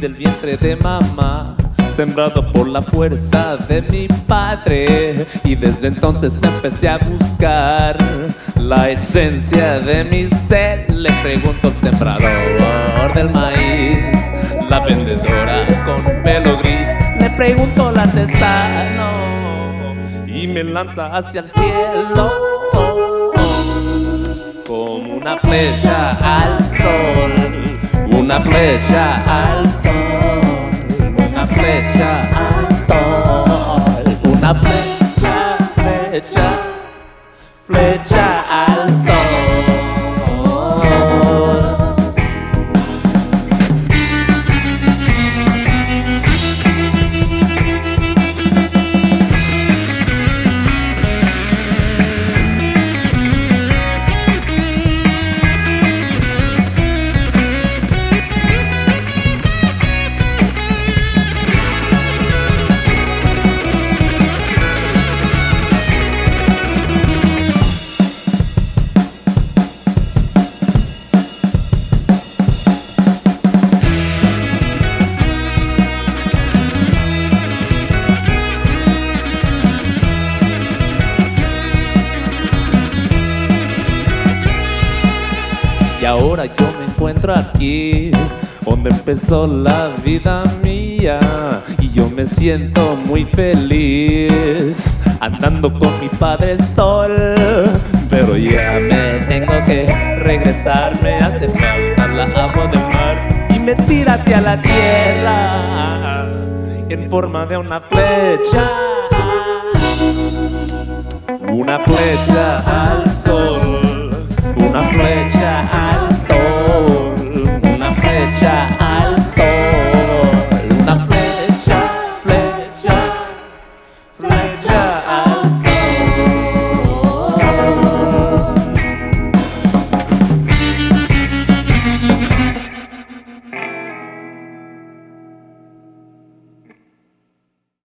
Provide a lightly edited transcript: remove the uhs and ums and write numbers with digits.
del vientre de mamá, sembrado por la fuerza de mi padre. Y desde entonces empecé a buscar la esencia de mi ser. Le pregunto al sembrador del maíz, la vendedora con pelo gris, le pregunto al artesano y me lanza hacia el cielo como una flecha al sol, una flecha al sol, una flecha al sol, una flecha, flecha, flecha al sol. Y ahora yo me encuentro aquí, donde empezó la vida mía. Y yo me siento muy feliz, andando con mi padre sol. Pero ya me tengo que regresar, me hace falta la agua del mar. Y me tira hacia la tierra, en forma de una flecha. Una flecha al